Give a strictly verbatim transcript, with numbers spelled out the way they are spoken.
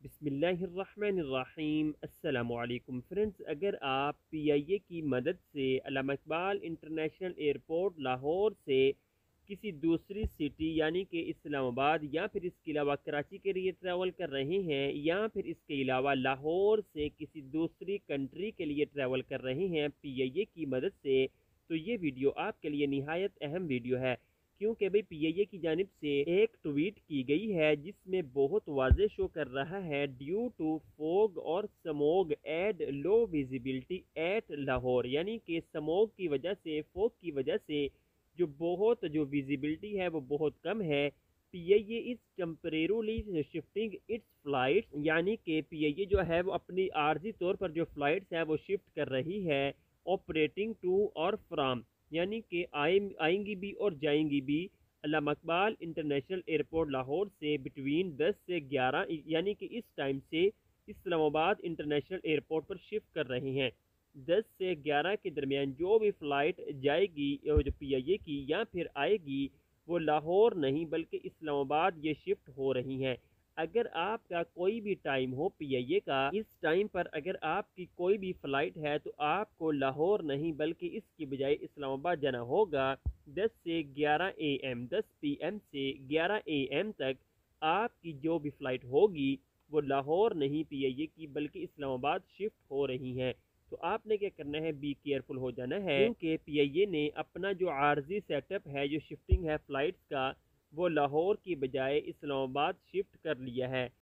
बिस्मिल्लाहिर्रहमानिर्रहीम। अस्सलामु अलैकुम फ्रेंड्स, अगर आप पी आई ए की मदद से अल्लामा इकबाल इंटरनेशनल एयरपोर्ट लाहौर से किसी दूसरी सिटी यानी कि इस्लामाबाद या फिर इसके अलावा कराची के लिए ट्रैवल कर रहे हैं, या फिर इसके अलावा लाहौर से किसी दूसरी कंट्री के लिए ट्रैवल कर रहे हैं पी आई ए की मदद से, तो ये वीडियो आपके लिए निहायत अहम वीडियो है। क्योंकि भाई पी आई ए की जानिब से एक ट्वीट की गई है जिसमें बहुत वाज़ेह शो कर रहा है, ड्यू टू फोग और smog and low visibility at Lahore, यानी कि स्मोग की वजह से, फोग की वजह से जो बहुत जो विजिबिलिटी है वो बहुत कम है। P I A is temporarily shifting its flights, यानी कि पी आई ए जो है वो अपनी आर्जी तौर पर जो फ्लाइट्स है वो शिफ्ट कर रही है ऑपरेटिंग टू और फ्राम, यानी कि आए आएंगी भी और जाएंगी भी अल्लामा इकबाल इंटरनेशनल एयरपोर्ट लाहौर से बिटवीन दस से ग्यारह, यानी कि इस टाइम से इस्लामाबाद इंटरनेशनल एयरपोर्ट पर शिफ्ट कर रहे हैं। दस से ग्यारह के दरमियान जो भी फ़्लाइट जाएगी जो पी आई ए की या फिर आएगी, वो लाहौर नहीं बल्कि इस्लामाबाद ये शिफ्ट हो रही हैं। अगर आपका कोई भी टाइम हो पी आई ए का, इस टाइम पर अगर आपकी कोई भी फ़्लाइट है तो आपको लाहौर नहीं बल्कि इसकी बजाय इस्लामाबाद जाना होगा। दस से ग्यारह ए एम, दस पी एम से ग्यारह ए एम तक आपकी जो भी फ़्लाइट होगी वो लाहौर नहीं पी आई ए की बल्कि इस्लामाबाद शिफ्ट हो रही हैं। तो आपने क्या करना है, बी केयरफुल हो जाना है, क्योंकि पी आई ए ने अपना जो आर्जी सेटअप है, जो शिफ्टिंग है फ़्लाइट्स का, वो लाहौर की बजाय इस्लामाबाद शिफ्ट कर लिया है।